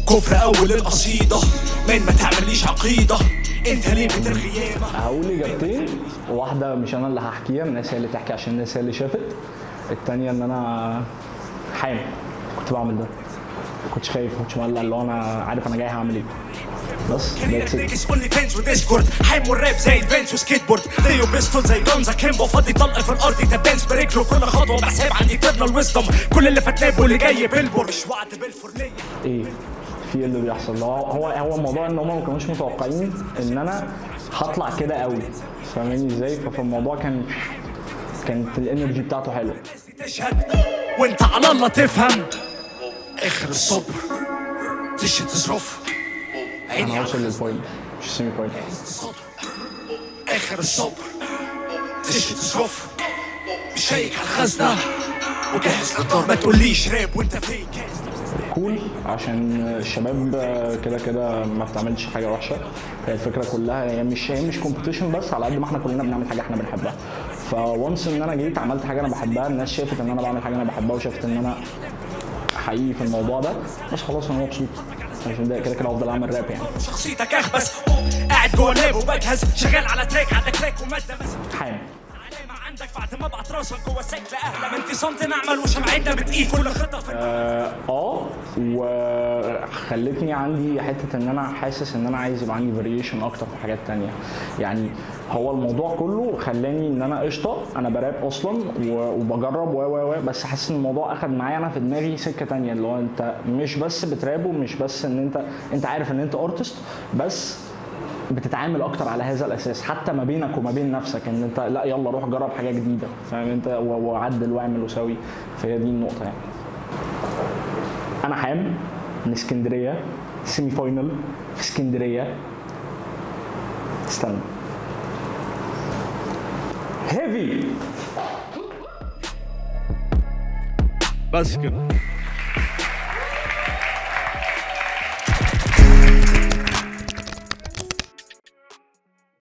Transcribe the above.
كفر اول القصيده من ما تعمليش عقيده انت ليه بترغي ياما. هقول اجابتين، واحده مش انا اللي هحكيها، الناس هي اللي تحكي عشان الناس هي اللي شافت. الثانيه ان انا حامل كنت بعمل ده، ما كنتش خايف، ما كنتش مقلق، اللي هو انا عارف انا جاي هعمل ايه. بس نيجس اونلي فانز وديسكورد حام والراب زي الفانز وسكيت بورد ديو بيستول زي جونزا كيمبو فاضي طلق في الارض تبانس برجله كل خطوه بحساب عندي ترنال ويزدم كل اللي فات واللي جاي بيلبور مش وعد بالفرنيه. ايه في اللي بيحصل؟ هو الموضوع ان هم ما كانوش متوقعين ان انا هطلع كده قوي، فاهماني ازاي؟ فالموضوع كانت الانرجي بتاعته حلوه. تشهد وانت على الله تفهم اخر الصبر تشهد تصرف انا هوصل للبوينت مش سيمي بوينت. اخر الصبر تشهد تصرف شيك على الخزنه وجهز للدار ما تقوليش راب وانت فيك كول عشان الشباب كده ما بتعملش حاجه وحشه. هي الفكره كلها هي مش كومبيتيشن بس، على قد ما احنا كلنا بنعمل حاجه احنا بنحبها. فونس ان انا جيت عملت حاجه انا بحبها، الناس شافت ان انا بعمل حاجه انا بحبها وشافت ان انا حقيقي في الموضوع ده، بس خلاص انا مبسوط عشان ده كده هفضل اعمل راب يعني. شخصيتك اخبس قاعد جوه اللاب وبجهز شغال على تراك عندك تراك وماده حامل عندك بعد ما ابعت راسك جوه سجل اهلا من انفصام نعمل وشمعتنا بتقيل كل خطه وخلتني عندي حته ان انا حاسس ان انا عايز يبقى عندي فاريشن اكتر في حاجات تانية. يعني هو الموضوع كله خلاني ان انا قشطه انا براب اصلا وبجرب بس حاسس ان الموضوع اخد معايا انا في دماغي سكه تانية، اللي هو انت مش بس بتراب ومش بس ان انت عارف ان انت ارتست، بس بتتعامل اكتر على هذا الاساس حتى ما بينك وما بين نفسك، ان انت لا يلا روح جرب حاجه جديده، فاهم انت، وعدل واعمل وسوي. فهي دي النقطه يعني. انا حام من اسكندريه، سيمي فاينل في اسكندريه. استنى هيفي بس كده.